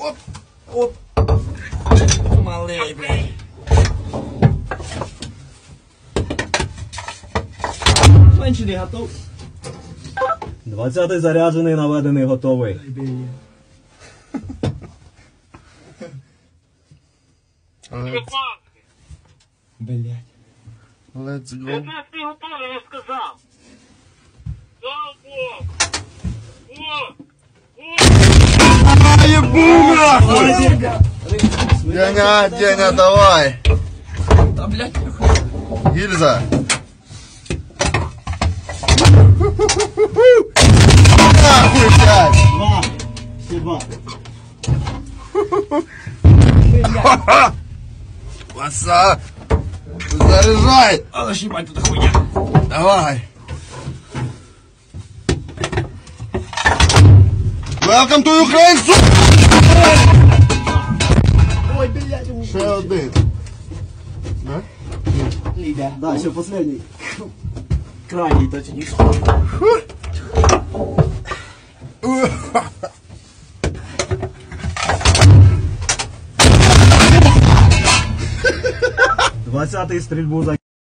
Оп, оп. Малий, блядь. Менший готов. 20-й заряджений, наведений, готовий. Блядь. Let's go. Ти готовий, я сказав. Ебу нахуй! Деня, давай! Да, блядь. Гильза! Нахуй, блядь! Два. Ще два. Паса! Заряжай! А, защипать тут хуйня. Давай! Welcome to Ukraine, сука! Ой, блядь. Ще один. Да? Да, ще последний. Крайній точніше. Двадцятий стрільбу за